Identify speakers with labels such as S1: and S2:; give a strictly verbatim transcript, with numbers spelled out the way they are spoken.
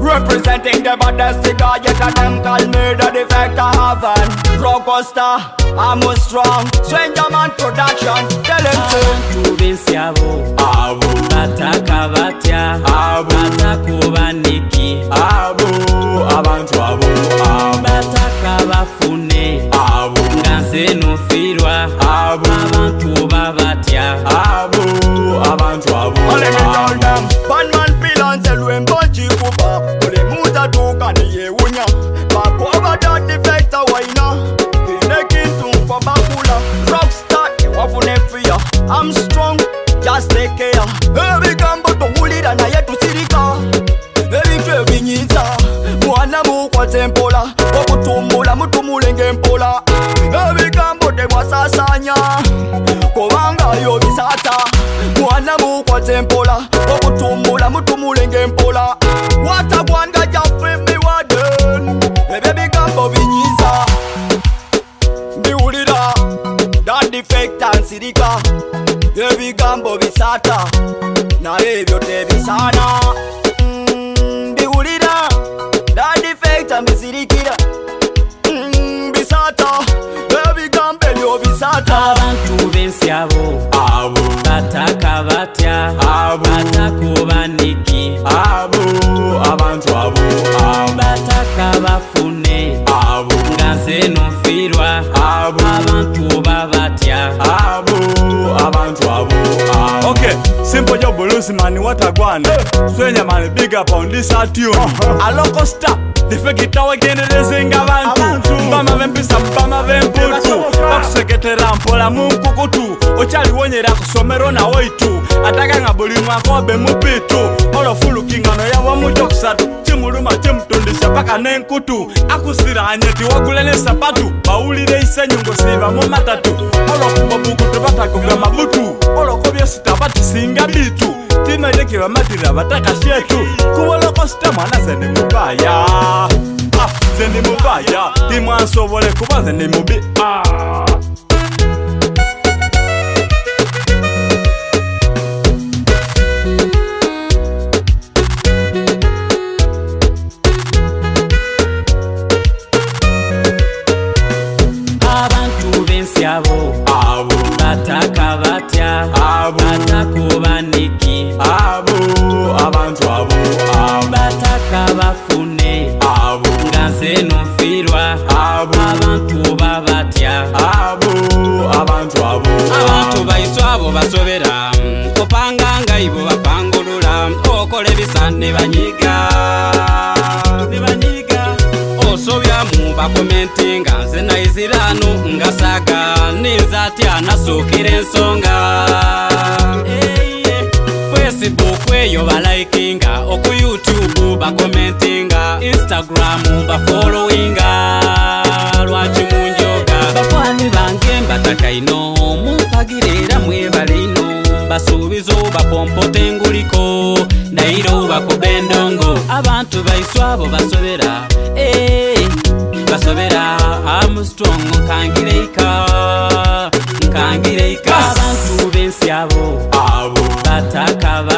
S1: Representing the baddest cigar, yet a them call me the Deffector Heven. Rockstar, I'm a strong stranger man production. Tell him to
S2: Abantu bensyabo
S1: abo
S2: bataka batya
S1: abo
S2: batakuba niki
S1: abo abantu abo abo
S2: bataka bafune
S1: abo
S2: nganze nufirwa
S1: abo
S2: abantu babatya
S1: abo abantu abo. All them tell them one man feel and sell when bunchi kuba. Ole muta tuka ni ye unya. Bapo over that Deffector waina. Kinekin tu for bakula. Rockstar wafune fear. I'm strong, just take care. Every gambo to uli da na yetu sirika. Every kwe vinyita. Mwana mu kwa tempola. Wakutumula mutumulenge mpola. Every gambo de mwasasanya. Kobanga yo bisata. Mwana mu kwa tempola. Wakutumula mutumulenge mpola. Watagwanga jafe mi waden. Baby gambo vinyiza. Biulida. That Deffector nsirika. Baby gambo bisata. Na ebyo tebisana. Mm, biulida. That Deffector mbisirikira. Mm, bisata. Baby gambo yo bisata.
S2: Abantu bensyabo
S1: abo
S2: bataka batya
S1: abo
S2: batakuba niki
S1: abo abantu abo abo
S2: bataka bafune
S1: abo
S2: nganze nufirwa
S1: abo
S2: abantu babatya
S1: abo abantu abo abo.
S3: Okay, simple job blues man, what a guan. Swenya man, big up on this tune. A local star, Deffector wagendeleza abantu. Mbama bempisa mbama bemputu. Bakuseketera mpola munkukutu. Ochali wonyera kusomero na waitu. Ataka nga buli mwako be mupitu. Olo fulu kingano ya wamuto kusatu. Chimuluma chimtundisha paka nenkutu. Akusira anyeti wagulene sapatu. Baulire isenyungo siva mu matatu. Olo kubabukutu batakuga mabutu. Olo kobyo sitabati singa bitu. Tima yeke wa matira bataka shetu. Kuwaloko sita mwana zene mubaya. Ah, zene mubaya. Tima ansobole kuba zene mubi. Ah.
S2: Abantu bensyabo
S1: abo
S2: bataka batya
S1: abo
S2: batakuba niki
S1: abo abantu abo abo
S2: bataka bafune
S1: abo
S2: nganze nufirwa
S1: abo
S2: abantu babatya
S1: abo abantu abo
S2: abantu bayiswabo basobera kopanganga ibo bapangulula okole bisane banyiga ne banyiga osobya mu bakomentinga nze naizirano ngasaga ninzatya nasukira ensonga Facebook eyo balaikinga oku YouTube bakomentinga Instagram bafollowinga lwaki munjoga bafani bange mbataka ino mumpagirira mwebalino basubizo bapompote nguliko nairo bakubendongo abantu baiswabo basobera eh basobera I'm strong kangireika kangireika abantu bensyabo
S1: abo
S2: bataka